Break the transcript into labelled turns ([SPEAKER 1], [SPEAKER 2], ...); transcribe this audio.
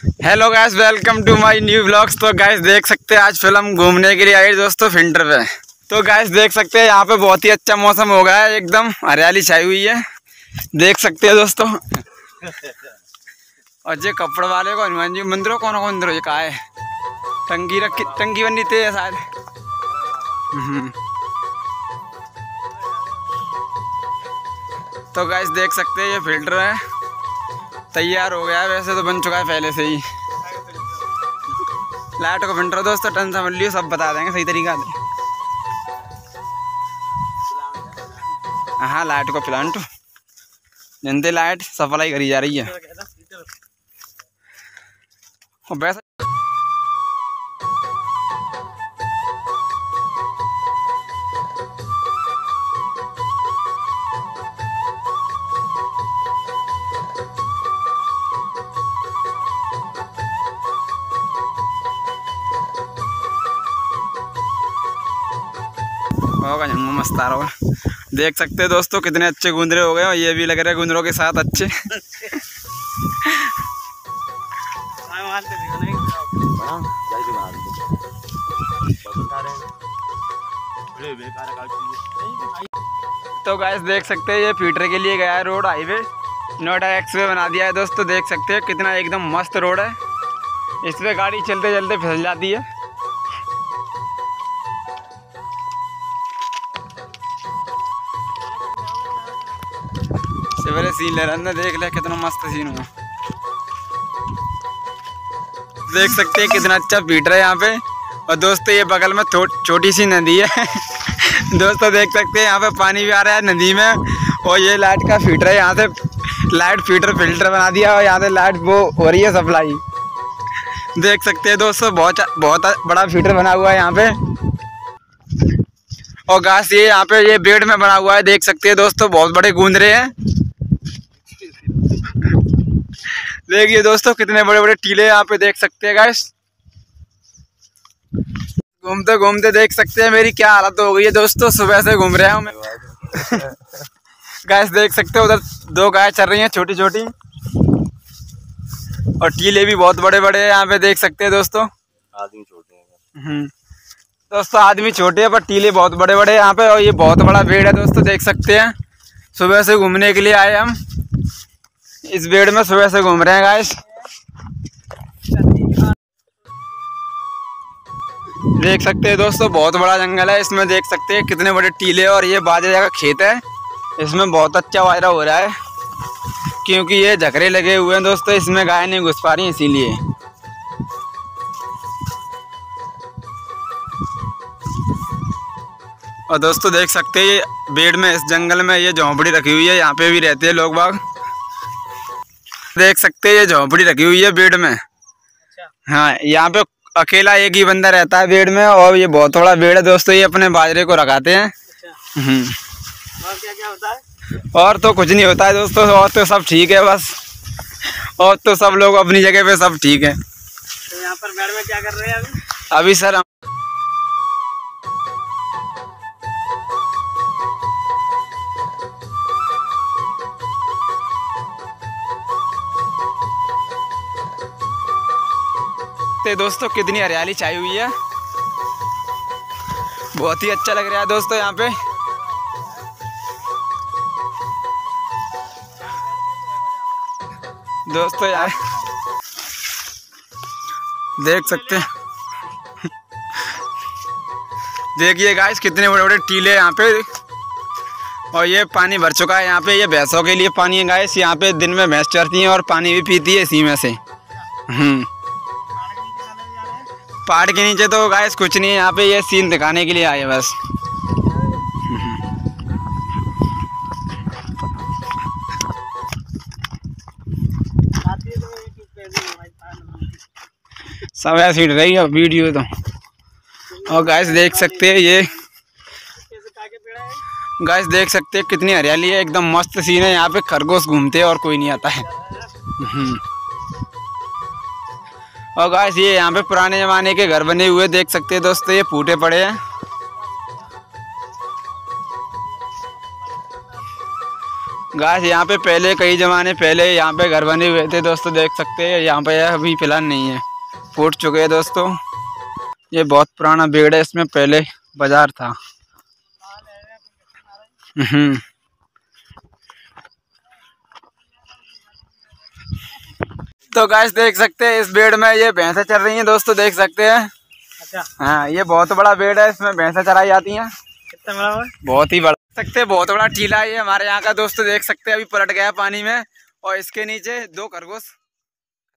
[SPEAKER 1] Hello guys, welcome to my new vlogs. तो guys देख सकते हैं आज फिल्म घूमने के लिए आए दोस्तों फिल्टर पे। तो गाइस देख सकते हैं यहाँ पे बहुत ही अच्छा मौसम हो गया है, एकदम हरियाली छाई हुई है, देख सकते हैं दोस्तों। और ये कपड़े वाले को हनुमान जी मंदिर कौन कौन मंदिर ये कहा है, टंकी बनी थे शायद। तो गाइस देख सकते हैं ये फिल्टर है, तैयार हो गया है, वैसे तो बन चुका है पहले से ही। लाइट का फिल्टर दोस्तों, टेंशन मत लियो, सब बता देंगे सही तरीका से। हाँ लाइट को प्लांट जनते लाइट सप्लाई करी जा रही है। और वैसे होगा जंगल मस्त आ रहा है। देख सकते हैं दोस्तों कितने अच्छे गुंदरे हो गए, और ये भी लग रहा है गुंदरों के साथ अच्छे। तो गाइस देख सकते हैं ये फीटर के लिए गया है रोड, हाईवे नोएडा एक्सवे बना दिया है दोस्तों। देख सकते हैं कितना एकदम मस्त रोड है, इस पे गाड़ी चलते चलते फिसल जाती है। सवेरे सीन ले रहा, देख ले कितना मस्त सीन हुआ। देख सकते हैं कितना अच्छा फीटर है यहाँ पे। और दोस्तों ये बगल में छोटी सी नदी है। दोस्तों देख सकते हैं यहाँ पे पानी भी आ रहा है नदी में, और ये लाइट का फीटर है, यहाँ से लाइट फीटर फिल्टर बना दिया, और यहाँ से लाइट वो हो रही है सप्लाई। देख सकते हैं दोस्तों बहुत बड़ा फीटर बना हुआ है यहाँ पे। और घास ये यहाँ पे ये बेड में बना हुआ है, देख सकते हैं दोस्तों बहुत बड़े गूंदरे हैं। देखिए दोस्तों कितने बड़े बड़े टीले यहाँ पे देख सकते हैं गाइस। घूमते घूमते देख सकते हैं मेरी क्या हालत हो गई है दोस्तों, सुबह से घूम रहा हूँ मैं। गाइस देख सकते हो उधर दो गाय चल रही हैं छोटी छोटी, और टीले भी बहुत बड़े बड़े हैं यहाँ पे, देख सकते हैं दोस्तों।
[SPEAKER 2] आदमी छोटे हैं
[SPEAKER 1] दोस्तों, आदमी छोटे हैं पर टीले बहुत बड़े बड़े हैं यहाँ पे। और ये बहुत बड़ा बेड़ है दोस्तों, देख सकते हैं। सुबह से घूमने के लिए आए हम, इस बेड़ में सुबह से घूम रहे हैं गाइस। देख सकते हैं दोस्तों बहुत बड़ा जंगल है, इसमें देख सकते हैं कितने बड़े टीले, और ये बाजरे का खेत है, इसमें बहुत अच्छा बाजरा हो रहा है, क्योंकि ये झकरे लगे हुए हैं दोस्तों, इसमें गाय नहीं घुस पा रही इसीलिए। और दोस्तों देख सकते हैं ये बेड़ में, इस जंगल में ये झोंपड़ी रखी हुई है, यहाँ पे भी रहते हैं लोग बाग। देख सकते हैं ये झोंपड़ी रखी हुई है बेड़ में। हाँ यहाँ पे अकेला एक ही बंदा रहता है बेड़ में, और ये बहुत बड़ा बेड़ है दोस्तों, ये अपने बाजरे को रखाते हैं।
[SPEAKER 2] और क्या क्या होता है?
[SPEAKER 1] और तो कुछ नहीं होता है दोस्तों, और तो सब ठीक है बस, और तो सब लोग अपनी जगह पे सब ठीक है।
[SPEAKER 2] तो यहाँ पर बेड़ में क्या कर रहे हैं
[SPEAKER 1] अभी सर हम दोस्तों कितनी हरियाली छाई हुई है, बहुत ही अच्छा लग रहा है दोस्तों यहाँ पे। दोस्तों यार देख सकते हैं, देखिए गाइस कितने बड़े बड़े टीले यहाँ पे, और ये पानी भर चुका है यहाँ पे, ये भैंसों के लिए पानी है गाइस। यहाँ पे दिन में भैंस चरती हैं और पानी भी पीती है इसी में से। पहाड़ के नीचे तो गाइस कुछ नहीं है, यहाँ पे ये सीन दिखाने के लिए आए बस। सब ऐसी रही है वीडियो तो। और गाइस देख सकते हैं ये, गाइस देख सकते हैं कितनी हरियाली है, एकदम मस्त सीन है। यहाँ पे खरगोश घूमते हैं और कोई नहीं आता है। और गाइस ये यहाँ पे पुराने ज़माने के घर बने हुए देख सकते हैं दोस्तों, ये फूटे पड़े हैं। गाइस यहाँ पे पहले कई जमाने पहले यहाँ पे घर बने हुए थे दोस्तों, देख सकते हैं। यहाँ पे अभी फिलहाल नहीं है, फूट चुके हैं दोस्तों। ये बहुत पुराना बेड़ है, इसमें पहले बाजार था। तो गाइस देख सकते हैं इस बेड़ में ये भैंसें चल रही हैं दोस्तों, देख सकते हैं।
[SPEAKER 2] अच्छा।
[SPEAKER 1] हाँ, ये बहुत बड़ा बेड़ है, इसमें भैंसें चराई जाती हैं।
[SPEAKER 2] कितना बड़ा है?
[SPEAKER 1] बहुत ही बड़ा, देख सकते हैं बहुत बड़ा टीला है ये हमारे यहाँ का दोस्तों, देख सकते हैं। अभी पलट गया पानी में और इसके नीचे 2 खरगोश